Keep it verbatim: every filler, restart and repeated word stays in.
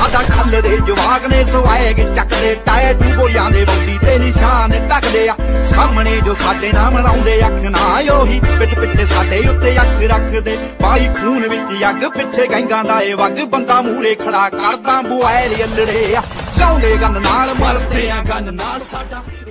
ਸਾਡਾ ਕੱਲ ਦੇ ਜਵਾਕ ਨੇ ਸਵੈਗ ਚੱਕਦੇ ਟੈਟੂ ਗੋਲਿਆਂ ਦੇ ਬੌਡੀ ਤੇ ਨਿਸ਼ਾਨ ਟੱਕਦੇ ਆ ਸਾਹਮਣੇ ਜੋ ਸਾਡੇ ਨਾਮ ਲਾਉਂਦੇ ਅੱਖ ਨਾ ਉਹੀ ਪਿੱਠ ਪਿੱਛੇ ਸਾਡੇ ਉੱਤੇ ਅੱਖ ਰੱਖਦੇ ਭਾਈ ਖੂਨ ਵਿੱਚ ਅੱਗ ਪਿੱਛੇ ਗੈਂਗਾਂ ਲਾਏ ਵਗ ਬੰਦਾ ਮੂਹਰੇ ਖੜਾ ਕਰਦਾ ਬੁਆਇਲ ਅਲੜੇ ਆ ਲਾਉਂਦੇ ਗੰਨ ਨਾਲ ਮਰਦੇ ਆ ਗੰਨ ਨਾਲ ਸਾਡਾ